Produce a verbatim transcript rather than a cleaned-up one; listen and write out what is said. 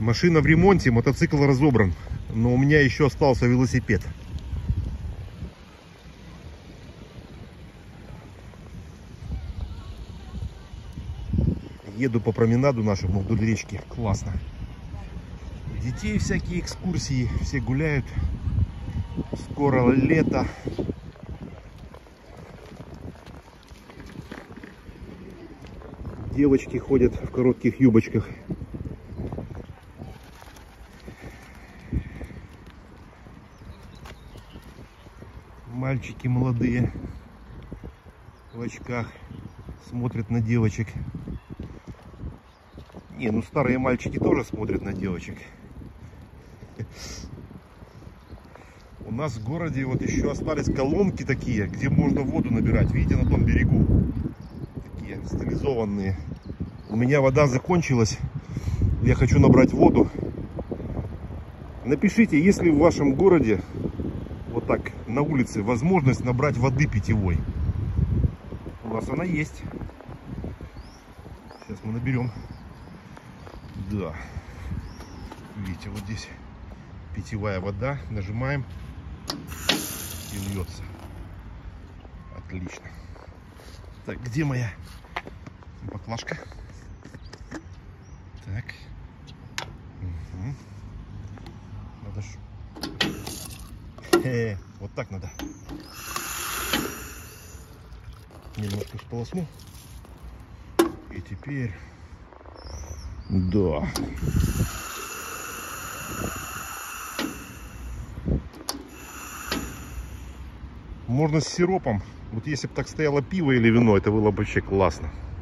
Машина в ремонте, мотоцикл разобран, но у меня еще остался велосипед. Еду по променаду нашему вдоль речки. Классно. Детей всякие экскурсии, все гуляют. Скоро лето. Девочки ходят в коротких юбочках. Мальчики молодые в очках смотрят на девочек. Не, ну старые мальчики тоже смотрят на девочек. У нас в городе вот еще остались колонки такие, где можно воду набирать. Видите, на том берегу. Такие стилизованные. У меня вода закончилась. Я хочу набрать воду. Напишите, есть ли в вашем городе вот так на улице возможность набрать воды питьевой. У нас она есть. Сейчас мы наберем. Да. Видите, вот здесь питьевая вода. Нажимаем и льется. Отлично. Так, где моя баклажка? Так. Угу. Надо ж... Э, вот так надо. Немножко сполосну. И теперь... Да. Можно с сиропом. Вот если бы так стояло пиво или вино, это было бы вообще классно.